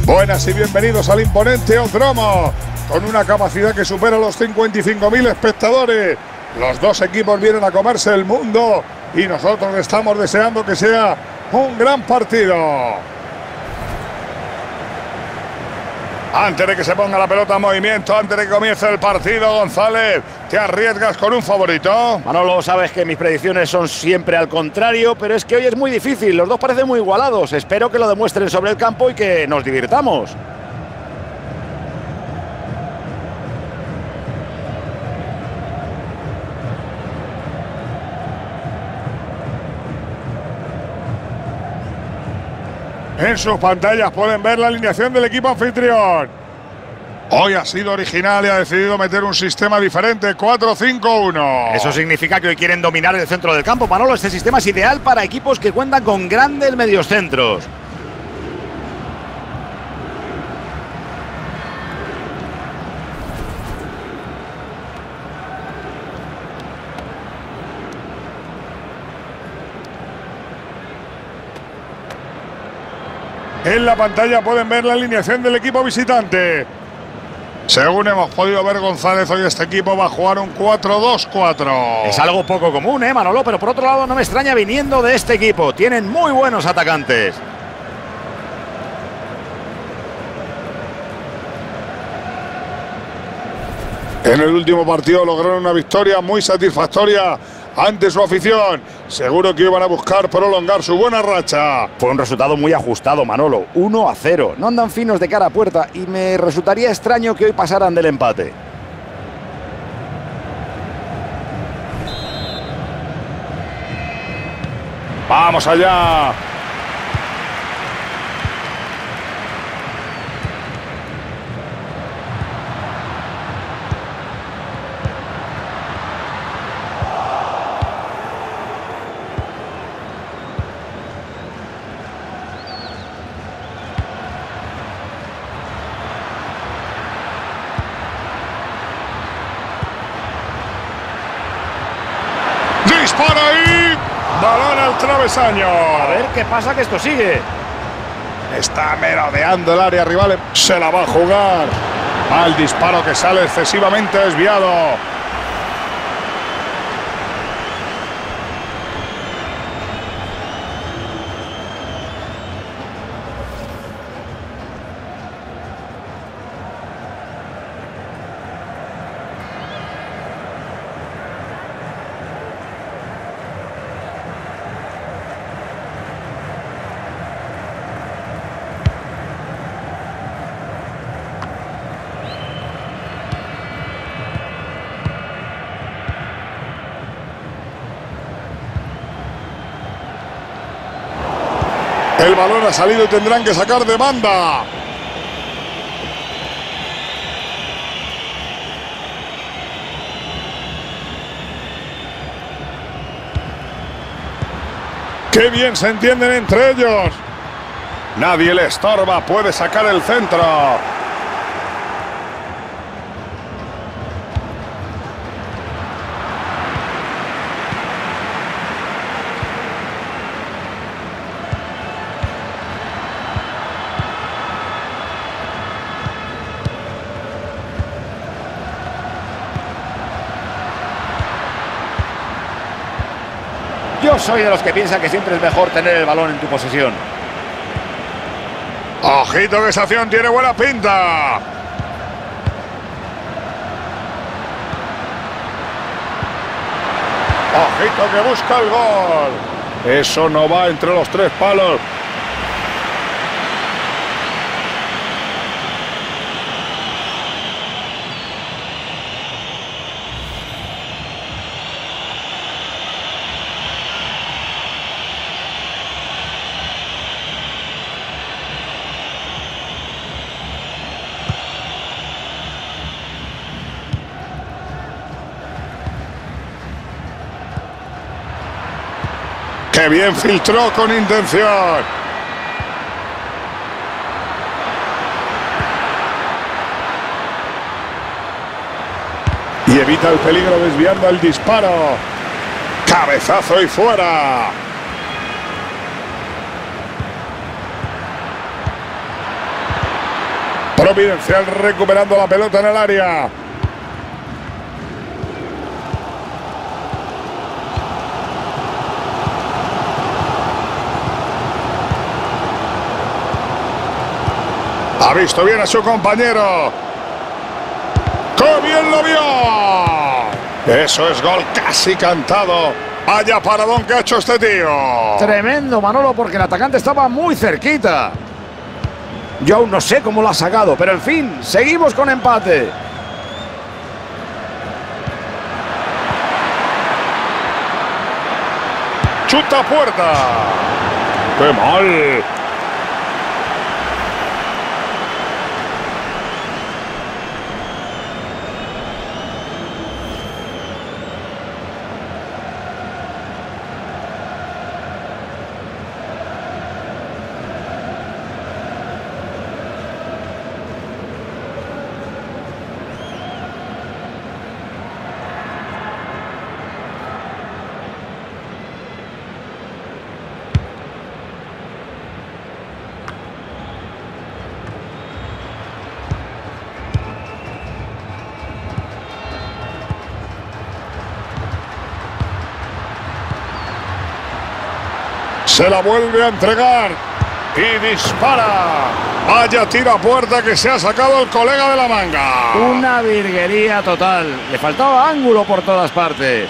Buenas y bienvenidos al imponente Odromo, con una capacidad que supera los 55.000 espectadores. Los dos equipos vienen a comerse el mundo y nosotros estamos deseando que sea un gran partido. Antes de que se ponga la pelota en movimiento, antes de que comience el partido, González, ¿te arriesgas con un favorito? Manolo, sabes que mis predicciones son siempre al contrario, pero es que hoy es muy difícil. Los dos parecen muy igualados. Espero que lo demuestren sobre el campo y que nos divirtamos. En sus pantallas pueden ver la alineación del equipo anfitrión. Hoy ha sido original y ha decidido meter un sistema diferente, 4-5-1. Eso significa que hoy quieren dominar el centro del campo, Manolo. Este sistema es ideal para equipos que cuentan con grandes mediocentros. En la pantalla pueden ver la alineación del equipo visitante. Según hemos podido ver, González, hoy este equipo va a jugar un 4-2-4. Es algo poco común, Manolo, pero por otro lado no me extraña viniendo de este equipo. Tienen muy buenos atacantes. En el último partido lograron una victoria muy satisfactoria ante su afición. Seguro que iban a buscar prolongar su buena racha. Fue un resultado muy ajustado, Manolo. 1-0. No andan finos de cara a puerta y me resultaría extraño que hoy pasaran del empate. ¡Vamos allá! ¡Dispara ahí! Balón al travesaño. A ver qué pasa, que esto sigue. Está merodeando el área rival. Se la va a jugar. Al disparo que sale excesivamente desviado. El balón ha salido y tendrán que sacar de banda. ¡Qué bien se entienden entre ellos! Nadie le estorba, puede sacar el centro. Yo soy de los que piensan que siempre es mejor tener el balón en tu posesión. Ojito que esa acción tiene buena pinta. Ojito que busca el gol. Eso no va entre los tres palos. ¡Qué bien filtró con intención! Y evita el peligro desviando el disparo. ¡Cabezazo y fuera! Providencial recuperando la pelota en el área. Ha visto bien a su compañero. ¡Qué bien lo vio! Eso es gol casi cantado. Vaya paradón que ha hecho este tío. Tremendo, Manolo, porque el atacante estaba muy cerquita. Yo aún no sé cómo lo ha sacado, pero en fin, seguimos con empate. Chuta puerta. ¡Qué mal! Se la vuelve a entregar y dispara. Vaya tiro a puerta que se ha sacado el colega de la manga. Una virguería total. Le faltaba ángulo por todas partes.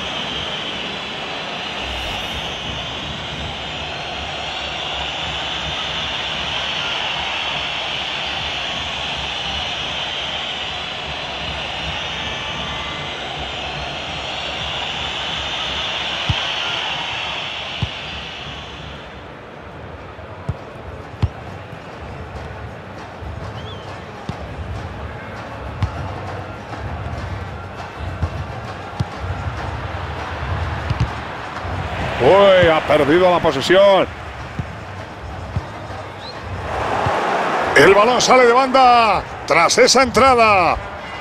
Uy, ha perdido la posesión. El balón sale de banda tras esa entrada.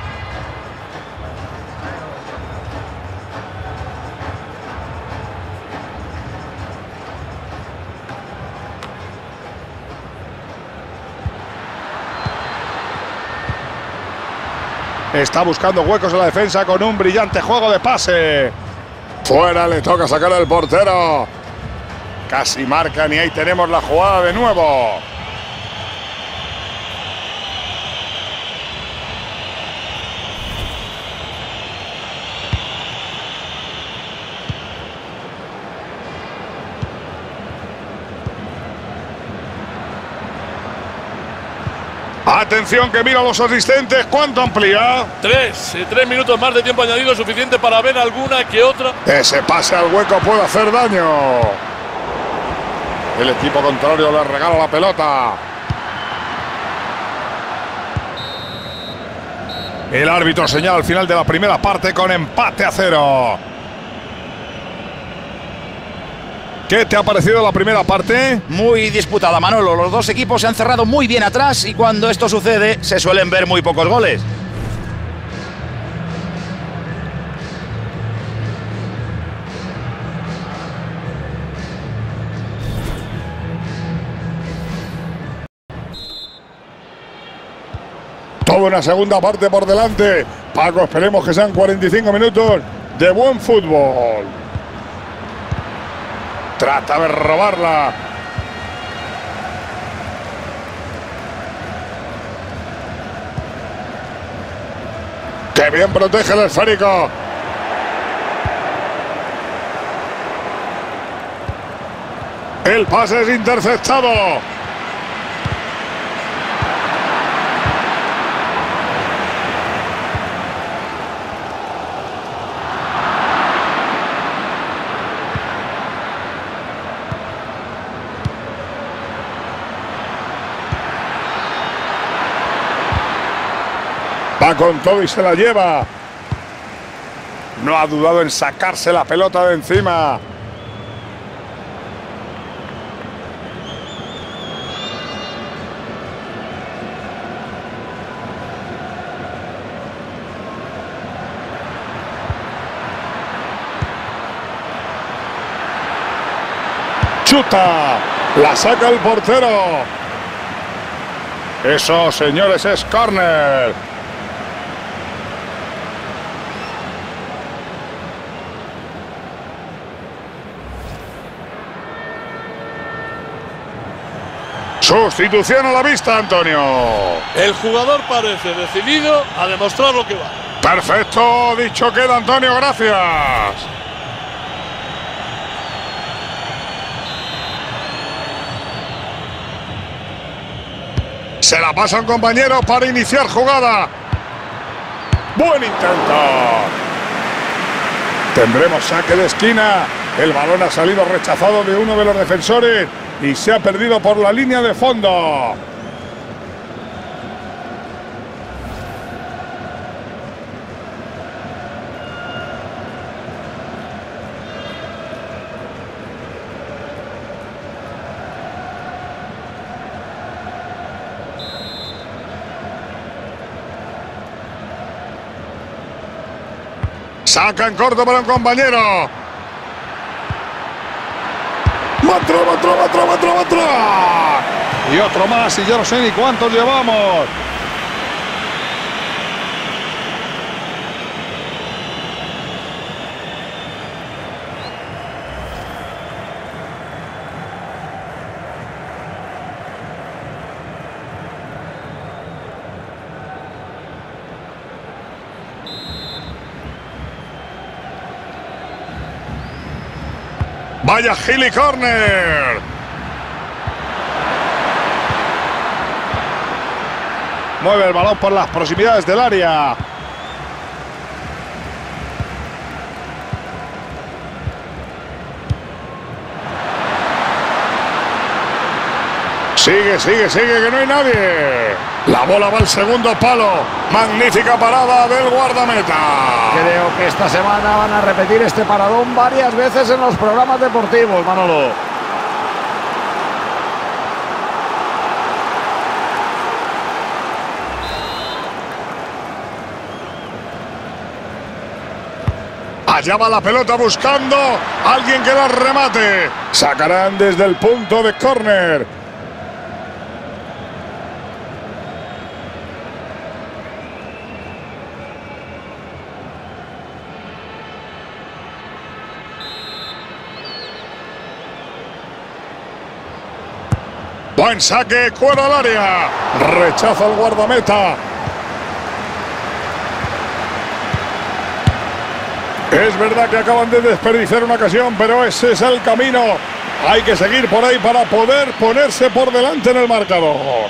Está buscando huecos en la defensa con un brillante juego de pase. Fuera, le toca sacar al portero. Casi marcan y ahí tenemos la jugada de nuevo. Atención que mira a los asistentes. ¿Cuánto amplía? 3 minutos más de tiempo añadido, suficiente para ver alguna que otra. Ese pase al hueco puede hacer daño. El equipo contrario le regala la pelota. El árbitro señala al final de la primera parte con empate a 0. ¿Qué te ha parecido la primera parte? Muy disputada, Manolo. Los dos equipos se han cerrado muy bien atrás y cuando esto sucede se suelen ver muy pocos goles. Toda una segunda parte por delante. Paco, esperemos que sean 45 minutos de buen fútbol. Trata de robarla. ¡Qué bien protege el esférico! El pase es interceptado. Va con todo y se la lleva. No ha dudado en sacarse la pelota de encima. Chuta. La saca el portero. Eso, señores, es córner. Sustitución a la vista, Antonio. El jugador parece decidido a demostrar lo que va. Perfecto, dicho queda, Antonio, gracias. Se la pasan compañeros para iniciar jugada. Buen intento. Tendremos saque de esquina. El balón ha salido rechazado de uno de los defensores y se ha perdido por la línea de fondo. Saca en corto para un compañero. ¡Matra! Y otro más y yo no sé ni cuántos llevamos. Vaya Gili, córner. Mueve el balón por las proximidades del área. Sigue, que no hay nadie. La bola va al segundo palo. Magnífica parada del guardameta. Creo que esta semana van a repetir este paradón varias veces en los programas deportivos, Manolo. Allá va la pelota buscando alguien que la remate. Sacarán desde el punto de córner. Buen saque, fuera al área. Rechaza el guardameta. Es verdad que acaban de desperdiciar una ocasión, pero ese es el camino. Hay que seguir por ahí para poder ponerse por delante en el marcador.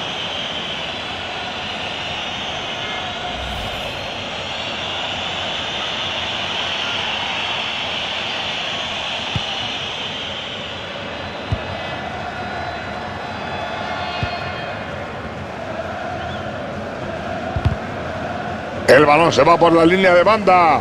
El balón se va por la línea de banda.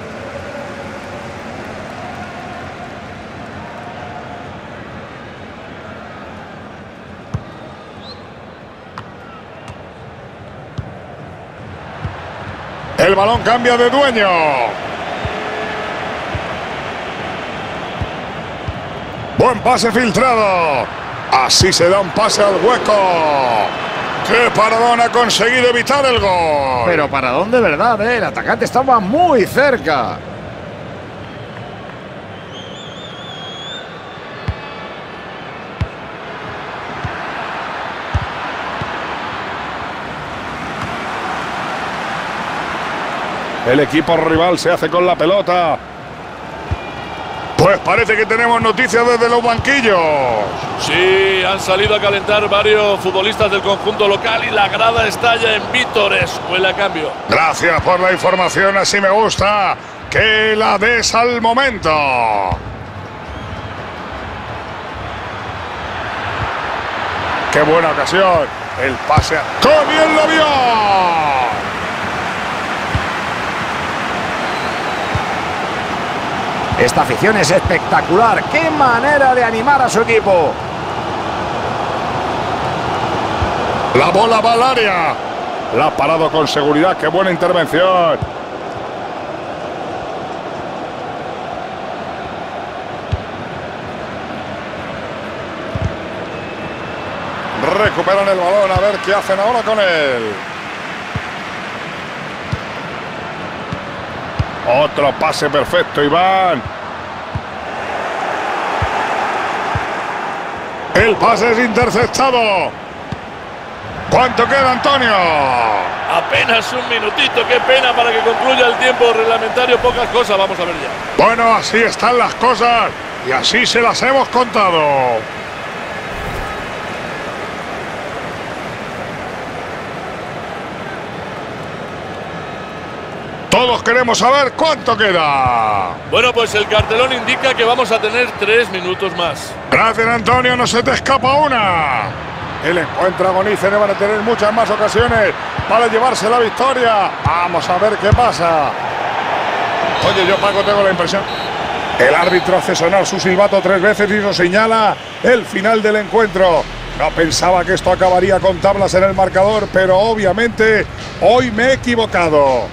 El balón cambia de dueño. Buen pase filtrado. Así se da un pase al hueco. ¡Qué paradón! Ha conseguido evitar el gol. Pero paradón de verdad, ¿eh? El atacante estaba muy cerca. El equipo rival se hace con la pelota. Pues parece que tenemos noticias desde los banquillos. Sí, han salido a calentar varios futbolistas del conjunto local y la grada estalla en vítores. Huele a cambio. Gracias por la información, así me gusta. Que la des al momento. ¡Qué buena ocasión! El pase a... ¡Qué bien lo vio! Esta afición es espectacular. ¡Qué manera de animar a su equipo! La bola va al área. La ha parado con seguridad. ¡Qué buena intervención! Recuperan el balón, a ver qué hacen ahora con él. Otro pase perfecto, Iván. El pase es interceptado. ¿Cuánto queda, Antonio? Apenas un minutito, qué pena para que concluya el tiempo reglamentario, pocas cosas, vamos a ver ya. Bueno, así están las cosas y así se las hemos contado. Todos queremos saber cuánto queda. Bueno, pues el cartelón indica que vamos a tener 3 minutos más. Gracias, Antonio, no se te escapa una. El encuentro agoniza y van a tener muchas más ocasiones para llevarse la victoria. Vamos a ver qué pasa. Oye, yo, Paco, tengo la impresión. El árbitro hace sonar su silbato 3 veces y nos señala el final del encuentro. No pensaba que esto acabaría con tablas en el marcador, pero obviamente hoy me he equivocado.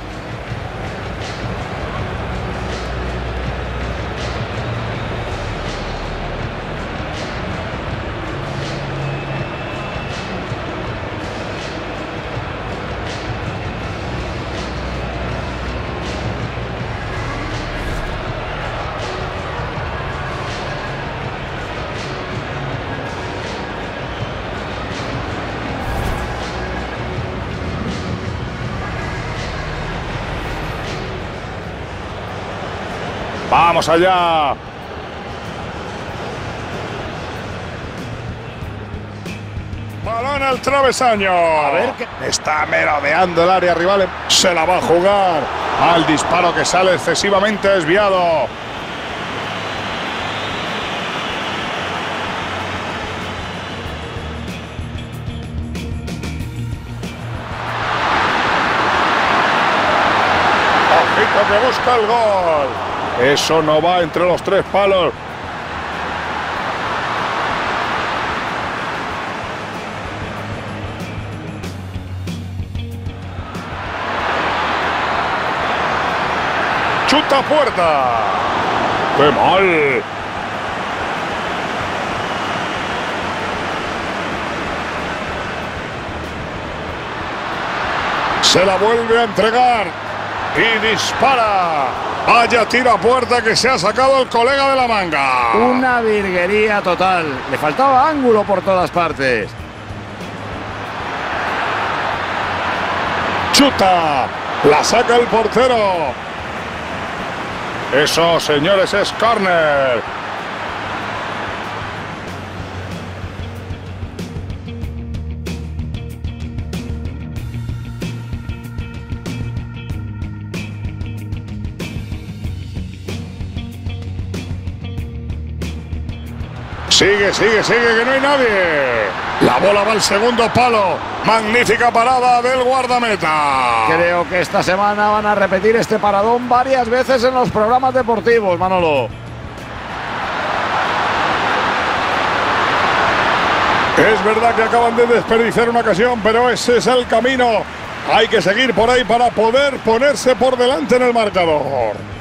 ¡Vamos allá! Balón al travesaño. A ver qué... Está merodeando el área rival. Se la va a jugar. Al disparo que sale excesivamente desviado. Ojito que busca el gol. Eso no va entre los 3 palos. Chuta puerta. ¡Qué mal! Se la vuelve a entregar. Y dispara. Vaya tiro a puerta que se ha sacado el colega de la manga. Una virguería total. Le faltaba ángulo por todas partes. Chuta. La saca el portero. Eso, señores, es córner. Sigue, que no hay nadie. La bola va al segundo palo. Magnífica parada del guardameta. Creo que esta semana van a repetir este paradón varias veces en los programas deportivos, Manolo. Es verdad que acaban de desperdiciar una ocasión, pero ese es el camino. Hay que seguir por ahí para poder ponerse por delante en el marcador.